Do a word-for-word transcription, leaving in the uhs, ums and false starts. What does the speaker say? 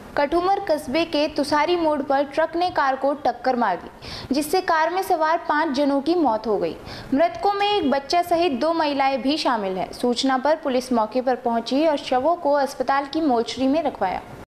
कठुमर कस्बे के तुसारी मोड़ पर ट्रक ने कार को टक्कर मार दी, जिससे कार में सवार पांच जनों की मौत हो गई। मृतकों में एक बच्चा सहित दो महिलाएं भी शामिल हैं। सूचना पर पुलिस मौके पर पहुंची और शवों को अस्पताल की मोर्चरी में रखवाया।